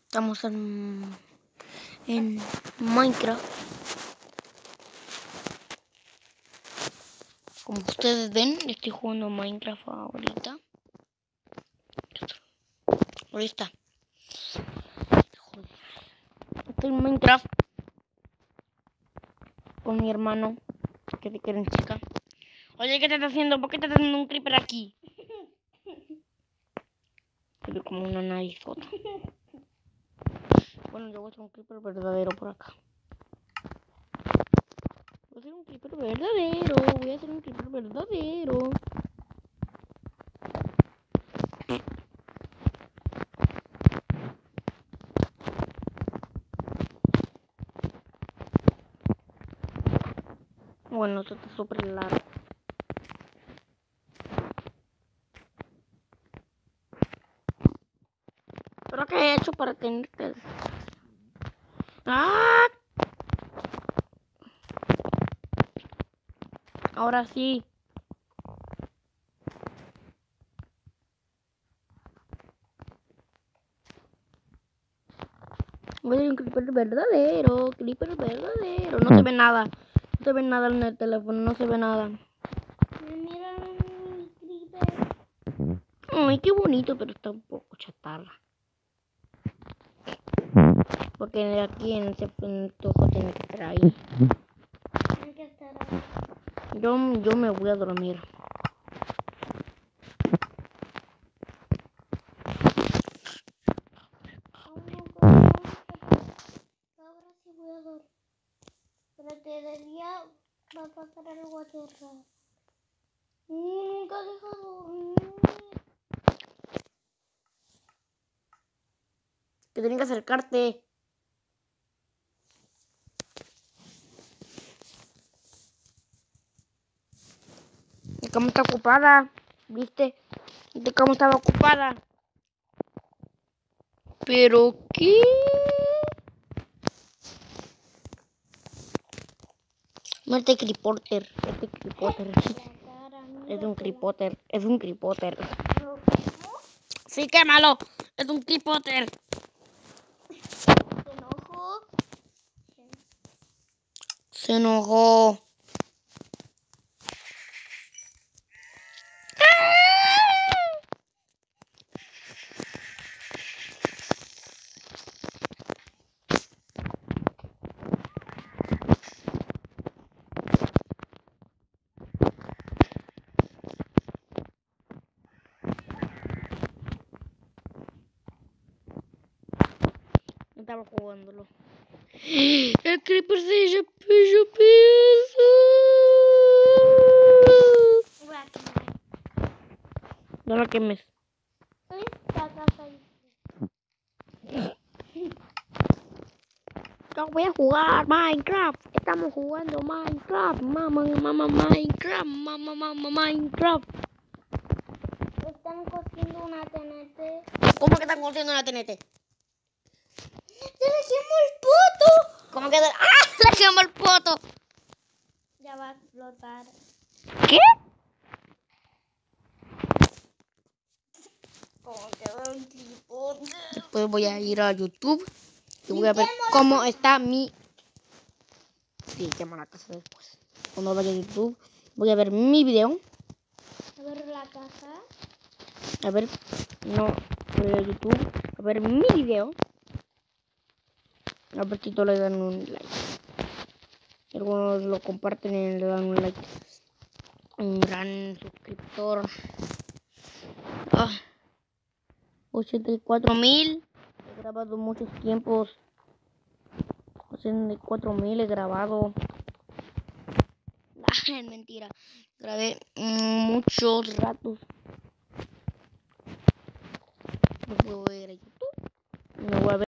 Estamos en Minecraft. Como ustedes ven, estoy jugando Minecraft ahorita. Ahí está. Estoy en Minecraft con mi hermano, que te quieren, chica. Oye, ¿qué te estás haciendo? ¿Por qué te estás haciendo un creeper aquí? Se ve como una narizota. Bueno, yo voy a hacer un creeper verdadero por acá. Voy a hacer un creeper verdadero. Voy a hacer un creeper verdadero. Bueno, esto está súper largo. ¿Pero qué he hecho para tener que...? ¡Ah! Ahora sí. Voy a hacer un creeper verdadero. Creeper verdadero. No se ve nada. No se ve nada en el teléfono. No se ve nada. Mira mi creeper. Ay, qué bonito, pero está un poco chatarra. Porque aquí en ese ojo tiene que estar ahí. Tiene que estar ahí. Yo me voy a dormir. Ahora sí voy a dormir. Pero de día va a pasar algo aterrado. Nunca deja dormir. Que tienes que acercarte. La cama está ocupada. ¿Viste? La cama estaba ocupada. ¿Pero qué? Este creeper. Este creeper. Es un creeper. Es un creeper. Sí, qué malo. Es un creeper. ¿Se enojó? Se enojó. Estaba jugándolo. El creeper se hizo pedazo. Voy a quemar. No lo quemes. Esta casa ahí. Yo voy a jugar Minecraft. Estamos jugando Minecraft. Mamá, Minecraft. Están cociendo una TNT. ¿Cómo que están cociendo una TNT? ¡Se le quemó el poto! ¿Cómo que le quemó el poto? Ya va a explotar. ¿Qué? Como quedó un tripote. Después voy a ir a YouTube y voy a ver cómo está mi... Sí, quemo la casa después. Cuando vaya a YouTube voy a ver mi video. A ver la casa. A ver, no, voy a YouTube a ver mi video. A ver si todos le dan un like. Algunos lo comparten y le dan un like. Un gran suscriptor. 84,000. He grabado muchos tiempos. 84,000 he grabado. Es mentira. Grabé muchos ratos. Después voy a ir a YouTube. Me voy a ver.